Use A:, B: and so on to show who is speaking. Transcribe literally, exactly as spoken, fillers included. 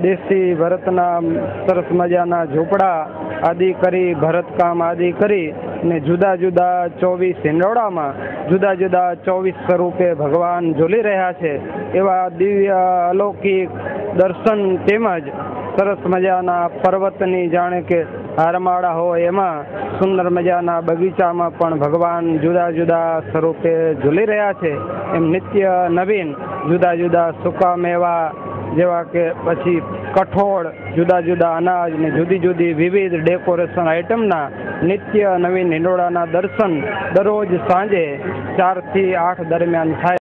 A: દેશી ભરતના સરસ મજાના ઝૂંપડા આદિ કરી, ભરતકામ આદિ કરી ને જુદા જુદા ચોવીસ હિંડોળામાં જુદા જુદા ચોવીસ સ્વરૂપે ભગવાન ઝૂલી રહ્યા છે એવા દિવ્ય અલૌકિક દર્શન તેમજ સરસ મજાના પર્વતની જાણે કે હારમાળા હોય એમાં સુંદર મજાના બગીચામાં પણ ભગવાન જુદા જુદા સ્વરૂપે ઝૂલી રહ્યા છે. એમ નિત્ય નવીન જુદા જુદા સૂકા મેવા જેવા કે પછી કઠોળ, જુદા જુદા અનાજ ને જુદી જુદી વિવિધ ડેકોરેશન આઇટમના નિત્ય નવીન હિંડોળાના દર્શન દરરોજ સાંજે ચારથી આઠ દરમિયાન થાય.